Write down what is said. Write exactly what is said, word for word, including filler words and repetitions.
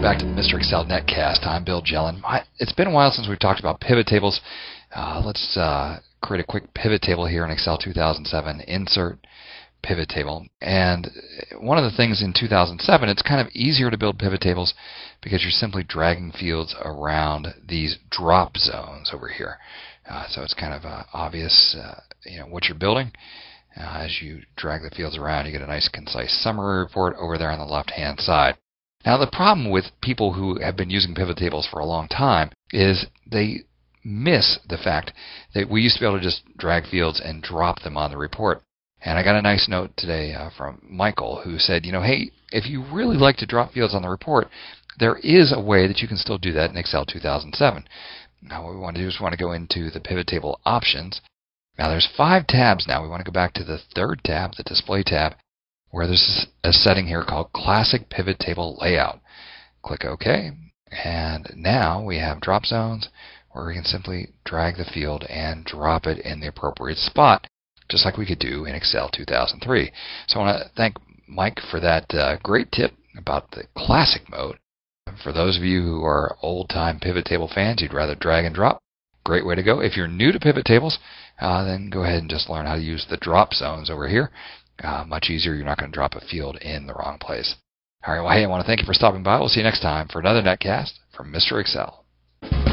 back to the Mister Excel Netcast. I'm Bill Jelen. It's been a while since we've talked about pivot tables. Uh, let's uh, create a quick pivot table here in Excel two thousand seven. Insert pivot table. And one of the things in two thousand seven, it's kind of easier to build pivot tables because you're simply dragging fields around these drop zones over here. Uh, so it's kind of uh, obvious, uh, you know, what you're building. Uh, as you drag the fields around, you get a nice concise summary report over there on the left-hand side. Now, the problem with people who have been using pivot tables for a long time is they miss the fact that we used to be able to just drag fields and drop them on the report. And I got a nice note today uh, from Michael who said, you know, hey, if you really like to drop fields on the report, there is a way that you can still do that in Excel two thousand seven. Now, what we want to do is we want to go into the pivot table options. Now, there's five tabs now. We want to go back to the third tab, the display tab, where there's a setting here called Classic Pivot Table Layout. Click OK, and now we have drop zones where we can simply drag the field and drop it in the appropriate spot, just like we could do in Excel two thousand three. So I want to thank Mike for that uh, great tip about the classic mode. For those of you who are old-time pivot table fans, you'd rather drag and drop, great way to go. If you're new to pivot tables, uh, then go ahead and just learn how to use the drop zones over here. Uh, much easier. You're not going to drop a field in the wrong place. All right, well, hey, I want to thank you for stopping by. We'll see you next time for another Netcast from Mister Excel.